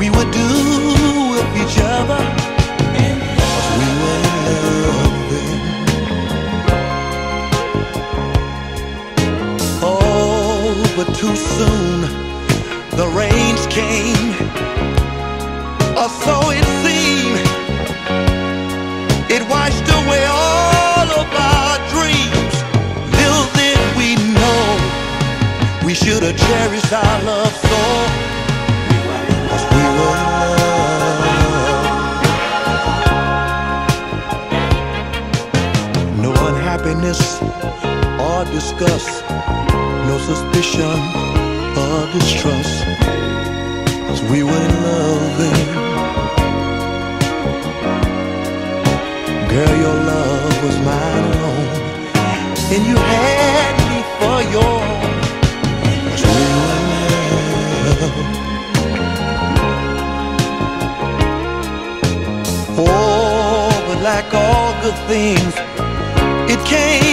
we would do with each other, 'cause we were in love then. Oh, but too soon the rains came, or so it seemed. It washed away all of our dreams. Little did we know we should have cherished our love so, 'cause we were in love. No unhappiness or disgust, no suspicion or distrust, 'cause we were in love then. Girl, your love was mine alone, and you had me for your own, 'cause we were in love. Oh, but like all good things, it came